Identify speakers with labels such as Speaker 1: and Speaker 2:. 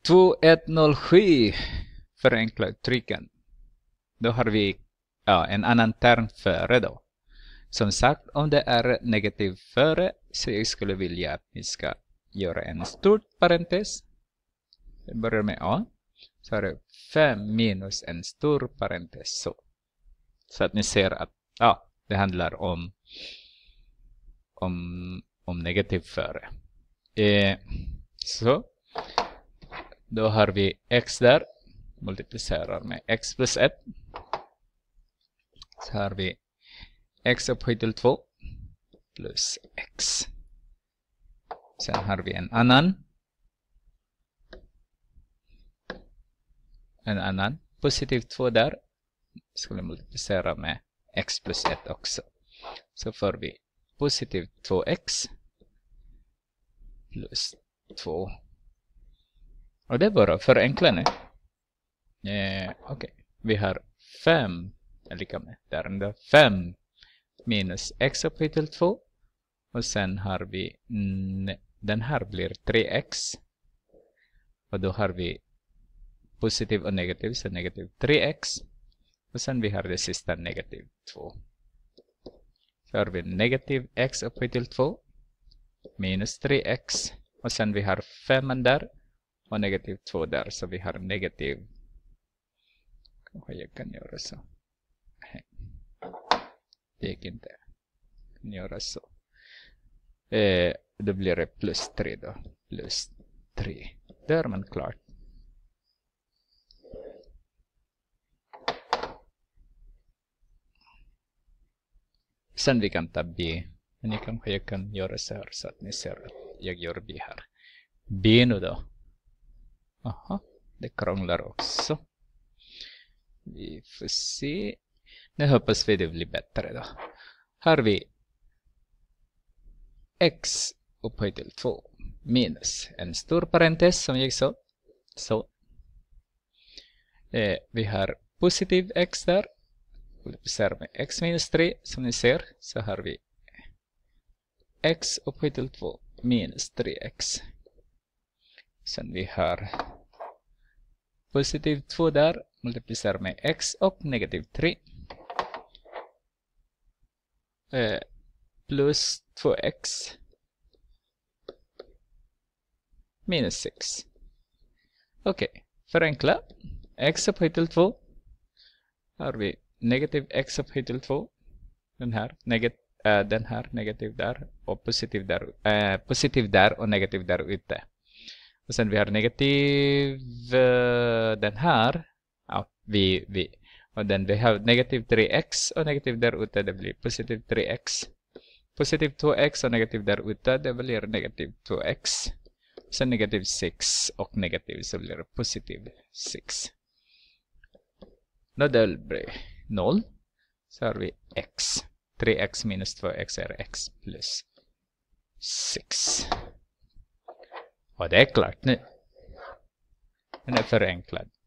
Speaker 1: 2107 förenkla uttrycken. Då har vi en annan term före då. Som sagt, om det är negativ före, så jag skulle vilja att ni ska göra en stor parentes. Jag börjar med A. Så är det 5 minus en stor parentes. Så att ni ser att det handlar om negativ före. Så då har vi x där. Multiplicerar med x plus 1. Så har vi x upphöjt till 2 plus x. Sen har vi en annan positiv 2 där. Skulle multiplicera med x plus 1 också. Så får vi positiv 2x plus 2. Och det är bara förenkla nu. Okej. Vi har 5 är lika med där 5 minus x upphöjt till 2. Och sen har vi den här blir 3x. Och då har vi positiv och negativ, så negativ 3x. Och sen vi har det sista negativ 2. Så har vi negativ x upphöjt till 2 minus 3x. Och sen vi har 5 där och negativ 2 där. Så vi har negativ. Kanske jag kan göra så. Nej. Det gick inte. Jag kan göra så. Då blir det plus 3 då. Plus 3. Där är man klart. Sen vi kan ta B. Men jag kan göra så här så att ni ser att jag gör B här. B nu då. Aha, det krånglar också. Vi får se. Nu hoppas vi det blir bättre då. Har vi x upphöjt till 2 minus en stor parentes som jag sa. Så. Vi har positiv x där. Multiplicerar med x minus 3 som ni ser. Så har vi x upphöjt till 2 minus 3x. Sen vi har positiv 2 där. Multiplicerar med x och negativ 3. Plus 2x minus 6. Okej, förenkla. X upphöjt till 2. Har vi negativ x upphöjt till 2. Den här negativ där och positiv där och negativ där ute. Och sen vi har negativ den här. Och den vi har negativ 3x och negativ där ute det blir positiv 3x. Positiv 2x och negativ där ute det blir negativ 2x. Sen negativ 6 och negativ så blir det positiv 6. Då det blir 0. Så har vi x. 3x minus 2x är x plus 6. Och det är klart nu. Den är förenklad.